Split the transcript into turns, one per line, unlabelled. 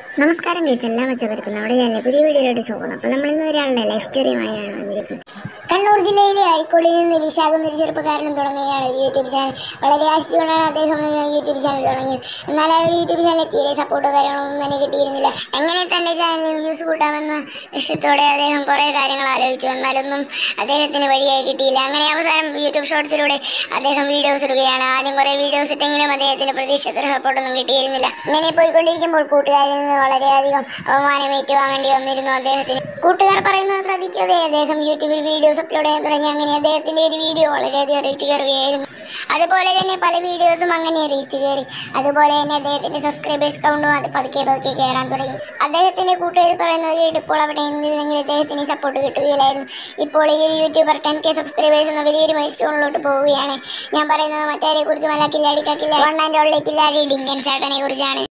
നമസ്കാരം ഗൈസ്, എല്ലാം വെച്ചവർക്കും നമ്മുടെ ചാനലിലെ പുതിയ വീഡിയോയിലോട്ട് സ്വാഗതം. അപ്പോൾ നമ്മളിന്ന് ഒരാളുടെ ലൈഫ് സ്റ്റോറിയുമായാണ് വന്നിരിക്കുന്നത്. കണ്ണൂർ ജില്ലയിലെ അഴിക്കോടിൽ നിന്ന് വിശാഖ എന്നൊരു ചെറുപ്പക്കാരനും തുടങ്ങുകയാണ് ഒരു യൂട്യൂബ് ചാനൽ. വളരെ ആശിച്ചുകൊണ്ടാണ് അദ്ദേഹം യൂട്യൂബ് ചാനൽ തുടങ്ങിയത്. എന്നാൽ ആ ഒരു യൂട്യൂബ് ചാനലിൽ തീരെ സപ്പോർട്ടോ കാര്യങ്ങളൊന്നും തന്നെ കിട്ടിയിരുന്നില്ല. എങ്ങനെ തൻ്റെ ചാനലിൽ വ്യൂസ് കൂട്ടാമെന്ന ലക്ഷ്യത്തോടെ അദ്ദേഹം കുറേ കാര്യങ്ങൾ ആലോചിച്ചു. എന്നാലൊന്നും അദ്ദേഹത്തിന് വഴിയായി കിട്ടിയില്ല. അങ്ങനെ അവസാനം യൂട്യൂബ് ഷോർട്സിലൂടെ അദ്ദേഹം വീഡിയോസ് ഇടുകയാണ്. ആദ്യം കുറേ വീഡിയോസ് ഇട്ടെങ്കിലും അദ്ദേഹത്തിന് പ്രതീക്ഷിച്ച സപ്പോർട്ടൊന്നും കിട്ടിയിരുന്നില്ല. ഇങ്ങനെ പോയിക്കൊണ്ടിരിക്കുമ്പോൾ കൂട്ടുകാരിൽ നിന്ന് വളരെയധികം അപമാനം ഏറ്റുവാങ്ങേണ്ടി വന്നിരുന്നു അദ്ദേഹത്തിന്. കൂട്ടുകാർ പറയുന്നത് ശ്രദ്ധിക്കാതെ അദ്ദേഹം യൂട്യൂബിൽ വീഡിയോസ് അപ്ലോഡ് ചെയ്യാൻ തുടങ്ങി. അങ്ങനെ അദ്ദേഹത്തിന്റെ ഒരു വീഡിയോ വളരെയധികം റീച്ച് കയറുകയായിരുന്നു. അതുപോലെ തന്നെ പല വീഡിയോസും അങ്ങനെ റീച്ച് കയറി. അതുപോലെ തന്നെ അദ്ദേഹത്തിന്റെ സബ്സ്ക്രൈബേഴ്സ് കൗണ്ടും അത് പതുക്കെ പതുക്കെ കയറാൻ തുടങ്ങി. അദ്ദേഹത്തിന്റെ കൂട്ടുകാർ പറയുന്നത് കേട്ടപ്പോൾ അവിടെ എന്തിനെങ്കിലും അദ്ദേഹത്തിന് സപ്പോർട്ട് കിട്ടുകയില്ലായിരുന്നു. ഇപ്പോൾ ഈ ഒരു യൂട്യൂബർ 10K സബ്സ്ക്രൈബേഴ്സ് എന്ന വലിയൊരു മൈൽ സ്റ്റോണിലോട്ട് പോവുകയാണ്. ഞാൻ പറയുന്നത് മറ്റാരെ കുറിച്ചുമല്ല, കില്ലാടി വൺ ആൻഡ് ഓൺലി കില്ലാടി ഡിങ്കൻ ചേട്ടനെ കുറിച്ചാണ്.